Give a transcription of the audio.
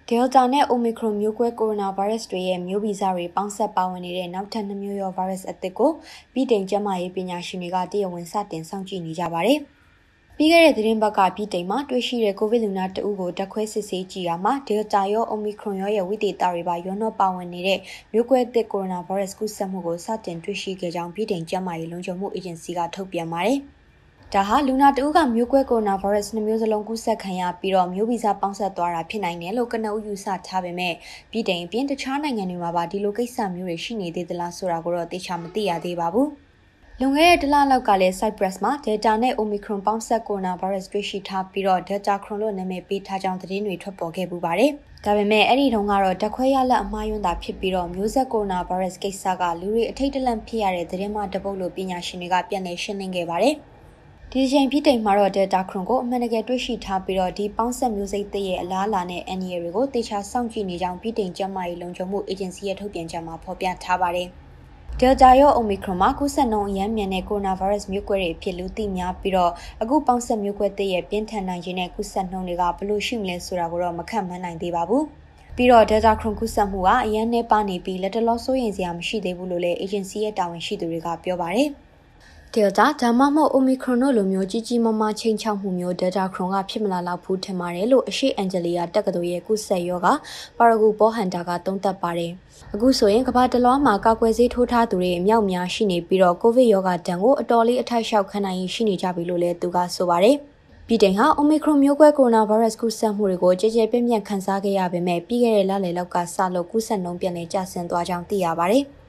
Delta နဲ့ Omicron မျိုးကွဲ coronavirus တွေရဲ့မျိုးဗီဇတွေပေါင်းစပ်ပါဝင်နေတဲ့နောက်ထပ်2မျိုးရော virus အသစ်ကိုပြည်တိန်ကျန်းမာရေးပညာရှင်တွေကတရားဝင်စတင်စောင့်ကြည့်နေကြပါတယ်။ပြီးခဲ့တဲ့သတင်းပတ်ကပြည်တိန်မှာတွေ့ရှိတဲ့ကိုဗစ်လူနာတဦးကိုဓာတ်ခွဲစစ်ဆေးကြည့်တာမှာ Delta ရော Omicron ရောရဲ့ဝိသေသတွေပါရောနှောပါဝင်နေတဲ့မျိုးကွဲသစ် coronavirus ကူးစက်မှုကိုစတင်တွေ့ရှိခဲ့ကြောင်းပြည်တိန်ကျန်းမာရေးလုံခြုံမှုအေဂျင်စီကထုတ်ပြန်ပါတယ်။ဒါဟာလူနာတဦးကမျိုးကွဲ coronavirus 2မျိုးစလုံးကူးစက်ခံရပြီးတော့မျိုးဗီဇပေါင်းစပ်သွားတာဖြစ်နိုင်တယ်လို့ကနဦးယူဆထားပေမဲ့ပြည်တိန်အပြင်တခြားနိုင်ငံတွေမှာပါဒီလိုကိစ္စမျိုးတွေရှိနေသေးသလားဆိုတာကိုတော့သိချာမသိရသေးပါဘူး။လွန်ခဲ့တဲ့တစ်လလောက်ကလည်း Cyprus မှာ Delta နဲ့ Omicron ပေါင်းစပ် coronavirus တွေ့ရှိထားပြီးတော့ Delta Cron လို့နာမည်ပေးထားကြောင်းသတင်းတွေထွက်ပေါ်ခဲ့ပူပါတယ်။ဒါပေမဲ့အဲ့ဒီတုန်းကတော့ဓာတ်ခွဲရလဒ်အမှားယွင်းတာဖြစ်ပြီးတော့မျိုးဆက် coronavirus ကိစ္စကလူတွေအထိတ်တလန့်ဖြစ်ရတဲ့သတင်းမှတပုတ်လို့ပညာရှင်တွေကပြန်လည်ရှင်းလင်းခဲ့ပါတယ်။ဒီချိန်ပြည်တိန်မှာတော့ Delta Cron ကိုအမှန်တကယ်တွေ့ရှိထားပြီးတော့ဒီပေါင်းဆက်မျိုးစိတ်သစ်ရဲ့အလားအလာနဲ့အန္တရာယ်တွေကိုသေချာစောင့်ကြည့်နေကြောင်းပြည်တိန်ကျန်းမာရေးလုံခြုံမှုအေဂျင်စီရဲ့ထုတ်ပြန်ချက်မှာဖော်ပြထားပါတယ်။ Delta ရော Omicron မှာကူးစက်နှုန်းအရမ်းမြန်တဲ့ coronavirus မျိုးကွဲတွေအဖြစ်လူသိများပြီးတော့အခုပေါင်းဆက်မျိုးကွဲသစ်ရဲ့ပြင်းထန်နိုင်ခြင်းနဲ့ကူးစက်နှုန်းတွေကဘယ်လိုရှိမလဲဆိုတာကိုတော့မခန့်မှန်းနိုင်သေးပါဘူး။ပြီးတော့ Delta Cron ကူးစက်မှုကအရန်နှဲပါနေပြီးလက်တလောစိုးရိမ်စရာမရှိသေးဘူးလို့လည်း agency ရဲ့တာဝန်ရှိသူတွေကပြောပါတယ်။ Delta ဒါမှမဟုတ် Omicron တို့လိုမျိုးကြီးမားမားချိန်ချောက်မှုမျိုး Delta Cron ကဖြစ်မလာတော့ဘူးထင်ပါတယ်လို့အရှိအန်ဂျလီယာတက္ကသိုလ်ရဲ့ကုသရောဂါပါရဂူဘောဟန်တာကသုံးသပ်ပါတယ်။အခုဆိုရင်ကမ္ဘာတလွှားမှာကာကွယ်ဆေးထိုးထားသူတွေအမြောက်များရှိနေပြီးတော့ကိုဗစ်ရောဂါတန်ကိုအတော်လေးအထိုက်လျှောက်ခံနိုင်ရှိနေကြပြီလို့လည်းသူကဆိုပါတယ်။ပြည်တိန်ဟာ Omicron မျိုးကွဲ coronavirus ကူးစက်မှုတွေကိုကြည်ကြဲပြန့်ပြန့်ခန်းစားခဲ့ရပေမဲ့ပြီးခဲ့တဲ့လလယ်လောက်ကစလို့ကူးစက်နှုန်းပြန်လည်ကျဆင်းသွားကြောင်းသိရပါတယ်။